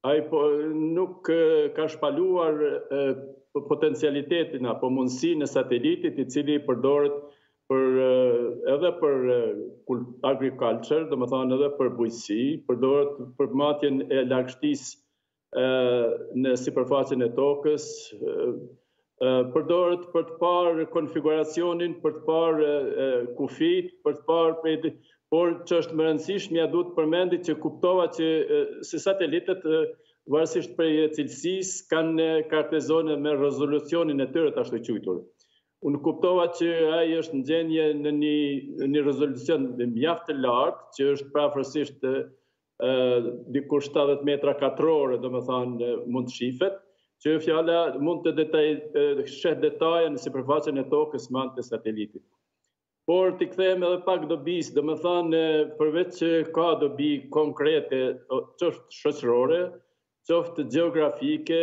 Ai nuk ka shpaluar potencialitetin apo mundësinë e satelitit i cili përdoret edhe për agriculture, domethënë edhe për bujqësi, përdoret për matjen e lagështisë në sipërfaqen e tokës, përdoret për të parë konfiguracionin, për të parë kufijt, për të parë por që është më rëndësishme, ja duhet përmendi që kuptova që si satelitet, varësisht prej cilësisë, kanë karakterizohen me rezolucionin e tyre të ashtu quajtur. Unë kuptova që ai është në gjendje në një rezolucion mjaft të lartë, që është prafërsisht diku 70 metra katrore, domethënë mund të shifet, që fjala mund të shet detaje në sipërfaqen e tokës me anë të satelitit. Por t'i kthehem edhe pak dobisë, domethënë përveç që ka dobi konkrete, qoftë shoqërore, qoftë gjeografike,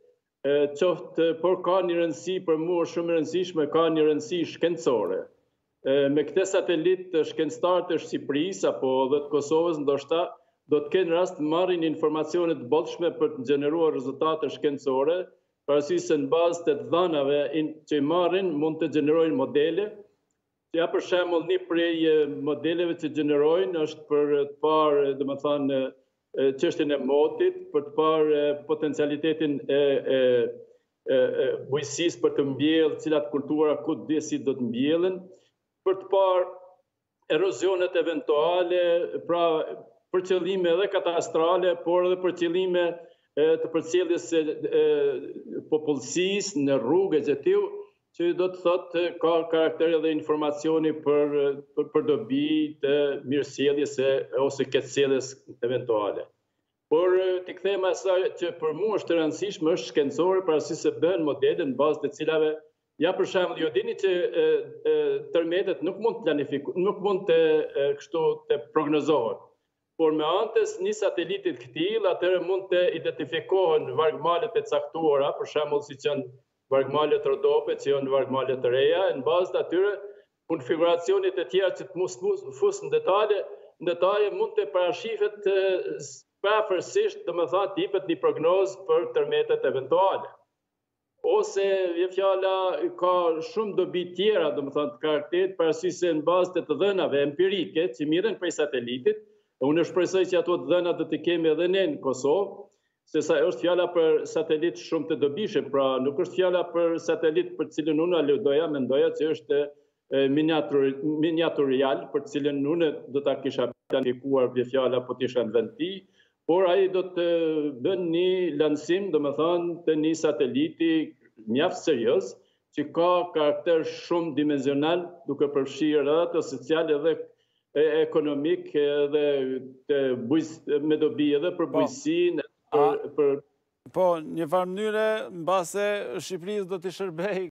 por ka një rëndësi për mua shumë e rëndësishme, ka një rëndësi shkencore. Me këtë satelit shkencëtarët e Shqipërisë apo dhe të Kosovës ndoshta do të kenë rast të marrin informacione të bollshme për të gjeneruar rezultate shkencore, parasysh se në bazë të dhënave që i marrin mund të gjenerojnë modele. Ja për shembull një prej modeleve që gjenerojnë është për të parë, domethënë, çështjen e motit, për të parë potencialitetin e bujqësisë për të mbjellë cilat kultura ku dhe si do të mbjellen, për të parë erozionet eventuale, pra për qëllime edhe katastrale, por edhe për qëllime të përcjelljes së popullsisë në rrugë e gjetiu, që do të thotë ka karakter edhe informacioni për dobi të mirësjelljes ose keqsjelljes eventuale. Por t'i kthehem asaj që për mua është e rëndësishme është shkencore, parasysh se bëhen modele në bazë të cilave, ja për shembull, ju dini që tërmetet nuk mund të nuk mund të prognozohen. Por me antes një satelitit këtij, atëherë mund të identifikohen vargmalet e caktuara, për shembull siç janë vargmalet Rodope, që janë vargmalet të reja, në bazë të atyre konfiguracionit e tjera që të mos fus në detaje mund të parashifet prafërsisht, domethënë të jepet një prognozë për tërmetet eventuale. Ose fjala ka shumë dobi tjera, domethënë të karakterit, parasysh se në bazë të dhënave empirike që mirën prej satelitit, unë shpresoj që ato dhëna do të kemi edhe ne në Kosovë, se është fjala për satelit shumë të dobishëm, pra nuk është fjala për satelit për cilën unë aludoja, mendoja që është miniaturial, për cilën unë do ta kisha planifikuar vje fjala po t'isha në vend ti, por ai do të bën një lancim, domethënë, të një sateliti mjaft serioz, që ka karakter shumë dimensional, duke përfshirë edhe ato social edhe ekonomik, edhe me dobi edhe për bujqësinë. Po, një farë mënyre, në base Shqipërisë do t'i shërbej